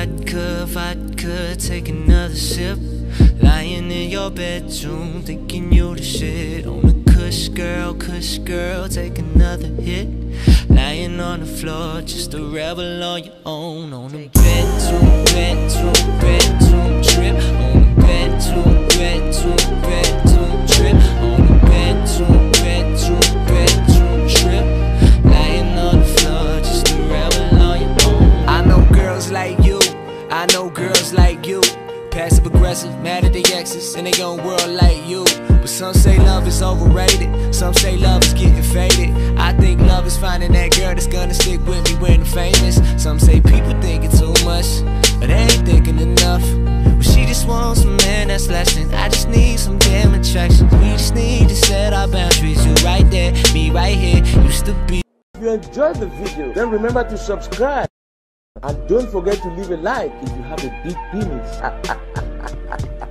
vodka, take another sip. Lying in your bedroom, thinking you the shit. On a kush girl, take another hit. Lying on the floor, just a rebel on your own. On a bedroom trip. On a bedroom trip. On a bedroom trip. Lying on the floor, just a rebel on your own. I know girls like you, I know girls like you. Passive aggressive, mad at the exes, in their own world like you. But some say love is overrated, some say love is getting faded. I think love is finding that girl that's gonna stick with me when I'm famous. Some say people thinking too much, but they ain't thinking enough. Well, she just wants a man that's lasting. I just need some damn attraction. We just need to set our boundaries. You right there, me right here, used to be. If you enjoyed the video, then remember to subscribe. And don't forget to leave a like if you have a big penis.